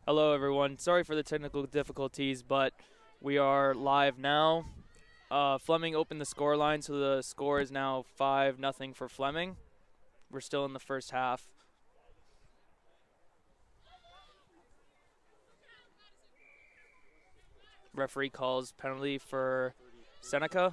Hello, everyone. Sorry for the technical difficulties, but we are live now. Fleming opened the score line, so the score is now 5-0 for Fleming. We're still in the first half. Referee calls penalty for Seneca.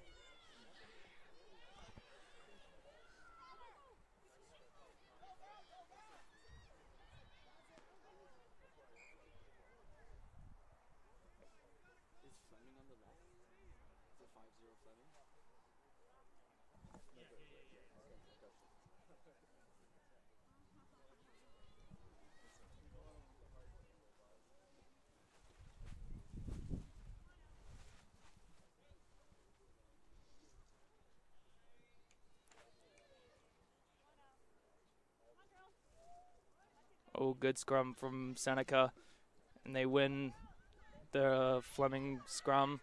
Oh, good scrum from Seneca, and they win the Fleming scrum.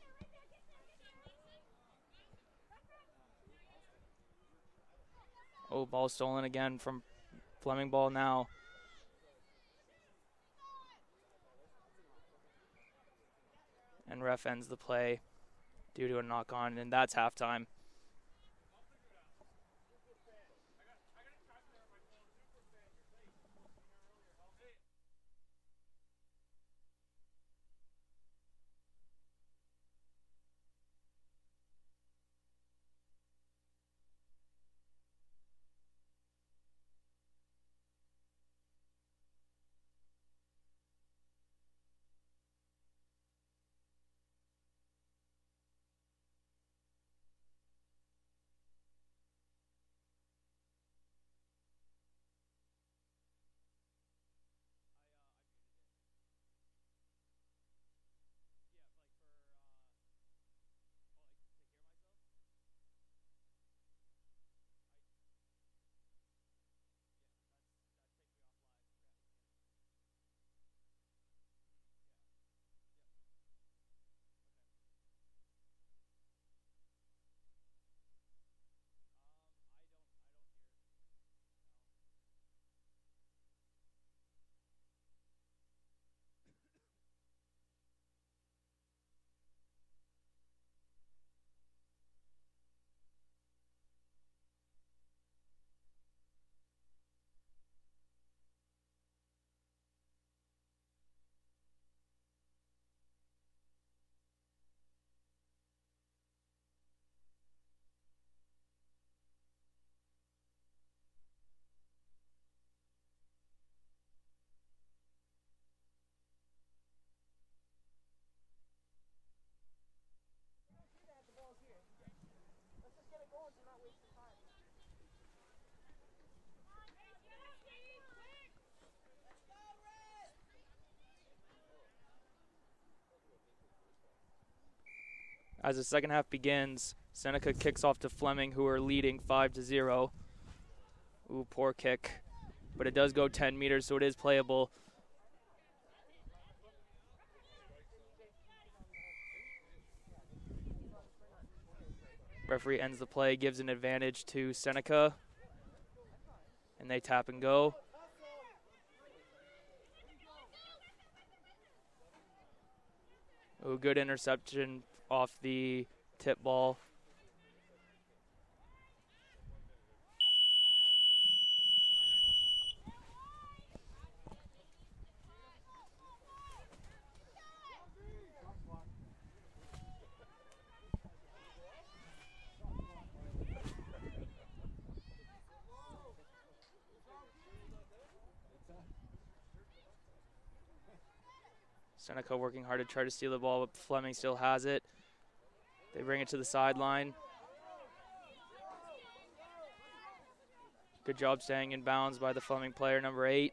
Oh, ball stolen again from Fleming ball now. And ref ends the play due to a knock-on, and that's halftime. As the second half begins, Seneca kicks off to Fleming, who are leading 5-0. Ooh, poor kick. But it does go 10 meters, so it is playable. Referee ends the play, gives an advantage to Seneca. And they tap and go. Ooh, good interception off the tip ball. Seneca working hard to try to steal the ball, but Fleming still has it. They bring it to the sideline. Good job staying in bounds by the Fleming player, number 8.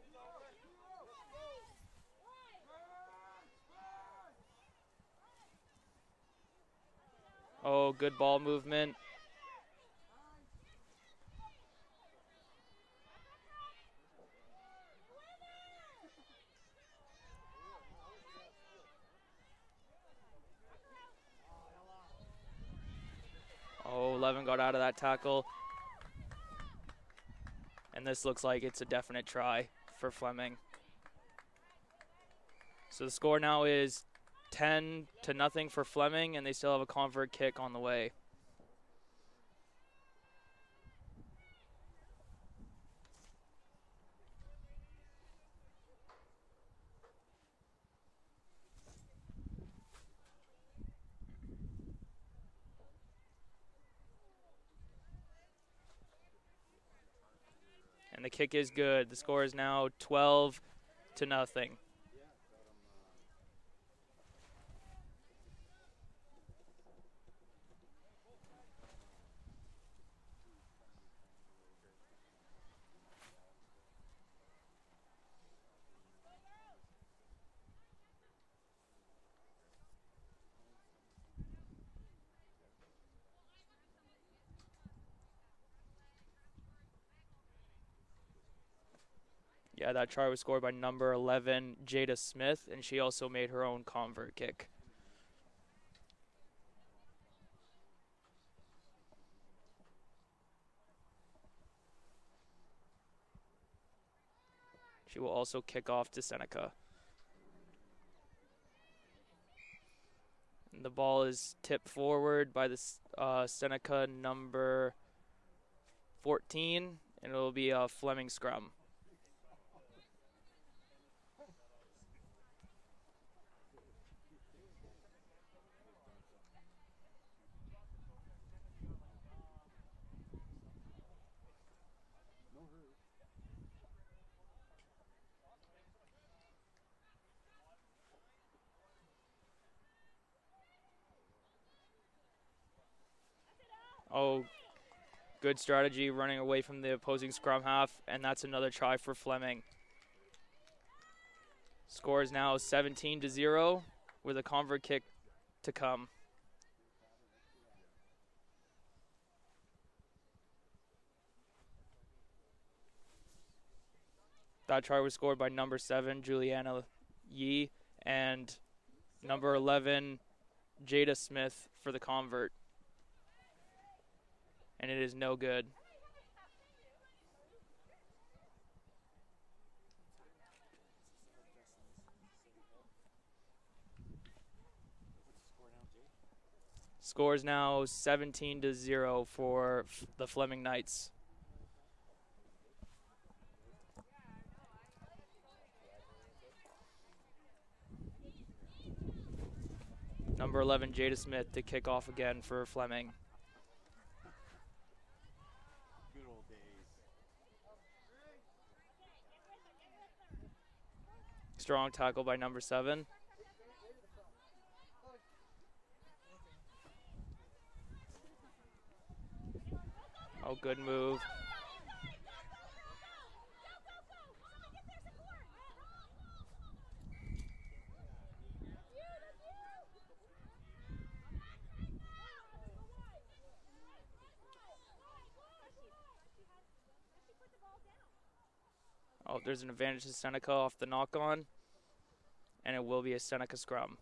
Oh, good ball movement. Oh, 11 got out of that tackle. And this looks like it's a definite try for Fleming. So the score now is 10-0 for Fleming, and they still have a convert kick on the way. And the kick is good. The score is now 12-0. Yeah, that try was scored by number 11, Jada Smith, and she also made her own convert kick. She will also kick off to Seneca. And the ball is tipped forward by the Seneca number 14, and it will be a Fleming scrum. Oh, good strategy running away from the opposing scrum half, and that's another try for Fleming. Score is now 17-0 with a convert kick to come. That try was scored by number 7, Juliana Yee, and number 11, Jada Smith for the convert. And it is no good. Score is now 17-0 for the Fleming Knights. Number 11, Jada Smith, to kick off again for Fleming. Good old days. Strong tackle by number 7. Oh, good move. Oh, there's an advantage to Seneca off the knock-on, and it will be a Seneca scrum.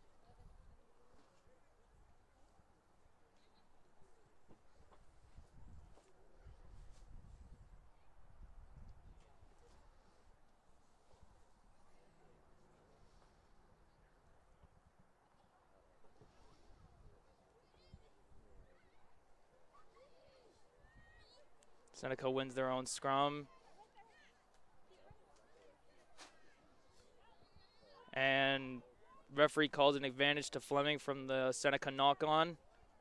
Seneca wins their own scrum. And referee calls an advantage to Fleming from the Seneca knock-on.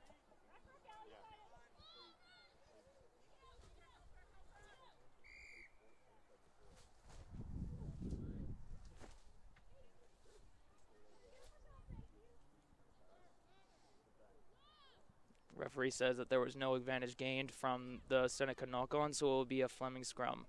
Referee says that there was no advantage gained from the Seneca knock-on, so it will be a Fleming scrum.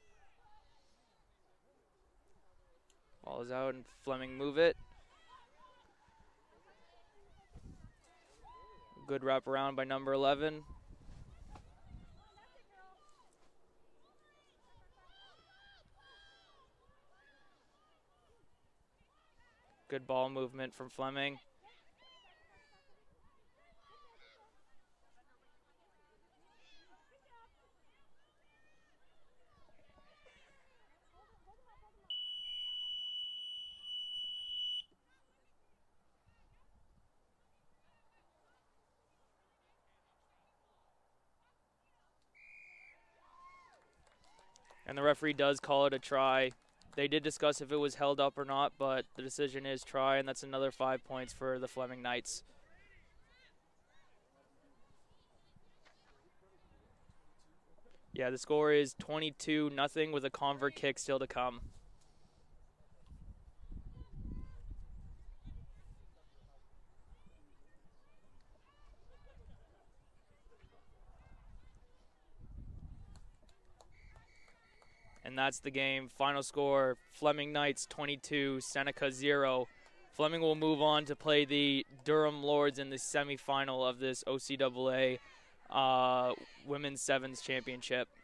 Ball is out and Fleming move it. Good wraparound by number 11. Good ball movement from Fleming. And the referee does call it a try. They did discuss if it was held up or not, but the decision is try, and that's another 5 points for the Fleming Knights. Yeah, the score is 22-0 with a convert kick still to come. And that's the game. Final score, Fleming Knights 22, Seneca 0. Fleming will move on to play the Durham Lords in the semifinal of this OCAA Women's Sevens Championship.